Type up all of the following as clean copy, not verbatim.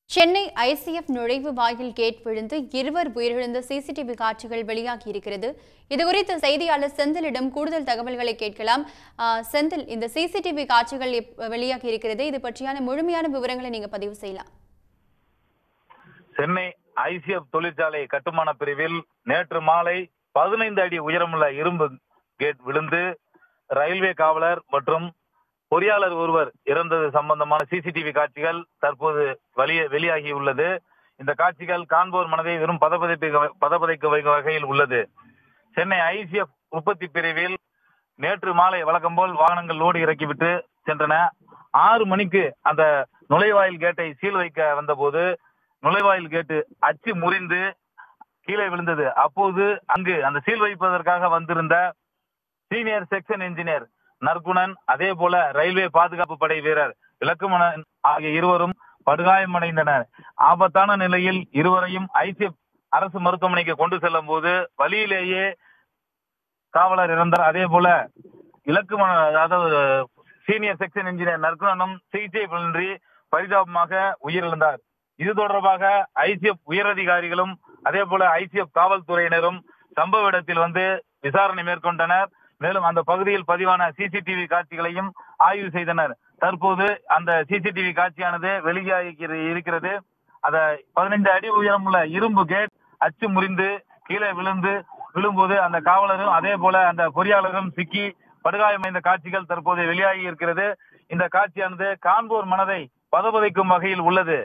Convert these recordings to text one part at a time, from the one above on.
Chennai ICF நுழைவு வாயில் gate விழுந்து இருவர் உயிரிழந்த சிசிடிவி காட்சிகள் வெளியாகியிருக்கிறது. இதுகுறித்து செய்தியாளர் செந்திலிடம் கூடுதல் தகவல்களை கேட்கலாம். செந்தில், இந்த சிசிடிவி காட்சிகள் வெளியாகியிருக்கிறது, இது பற்றியான முழுமையான விவரங்களை நீங்க பதிவு செய்யலாம். சென்னை ஐசிஎஃப் தொழிற்சாலை கட்டுமான பிரிவில் நேற்று மாலை 15 அடி உயரமுள்ள இரும்பு கேட் விழுந்து ரயில்வே காவலர் மற்றும் பொறியாளர் ஒருவர் இறந்தது சம்பந்தமான சிசிடிவி காட்சிகள் தற்போது வெளியாகியுள்ளது. இந்த காட்சிகள் காண்போர் மனதை வெறும் பதபதைக்க வைக்கும் வகையில் உள்ளது. சென்னை ஐசிஎஃப் உற்பத்தி பிரிவில் நேற்று மாலை வழக்கம் போல் வாகனங்கள் லோடு இறக்கிவிட்டு சென்றன. 6 மணிக்கு அந்த நுழைவாயில் கேட்டை சீல் வைக்க வந்தபோது நுழைவாயில் கேட்டு அச்சு முறிந்து கீழே விழுந்தது. அப்போது அங்கு அந்த சீல் வைப்பதற்காக வந்திருந்த சீனியர் செக்ஷன் இன்ஜினியர் நற்குணன், அதே போல ரயில்வே பாதுகாப்பு படை வீரர் இலக்குமணன் ஆகிய இருவரும் படுகாயமடைந்தனர். ஆபத்தான நிலையில் இருவரையும் ஐசிஎஃப் அரசு மருத்துவமனைக்கு கொண்டு செல்லும் போது வழியிலேயே காவலர் இறந்தார். அதே போல இலக்குமணன், அதாவது சீனியர் செக்ஷன் இன்ஜினியர் நற்குணனும் சிகிச்சை பலனின்றி பரிதாபமாக உயிரிழந்தார். இது தொடர்பாக ஐசிஎஃப் உயரதிகாரிகளும் அதே போல ஐசிஎஃப் காவல்துறையினரும் சம்பவ இடத்தில் வந்து விசாரணை மேற்கொண்டனர். மேலும் அந்த பகுதியில் பதிவான சிசிடிவி காட்சிகளையும் ஆய்வு செய்தனர். தற்போது அந்த சிசிடிவி காட்சியானது வெளியாகி இருக்கிறது. அத 15 அடி உயரமுள்ள இரும்பு கேட் அச்சு முறிந்து கீழே விழும்போது அந்த காவலரும் அதே போல அந்த பொறியாளரும் சிக்கி படுகாயமடைந்த காட்சிகள் தற்போது வெளியாகி இருக்கிறது. இந்த காட்சியானது காண்போர் மனதை பதபதைக்கும் வகையில் உள்ளது.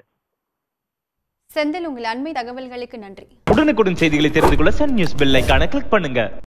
செந்தில், உங்கள் அண்மை தகவல்களுக்கு நன்றி. உடனுக்குடன் செய்திகளை தெரிந்து கொள்ள சன் நியூஸ் பெல் ஐகானை கிளிக் பண்ணுங்க.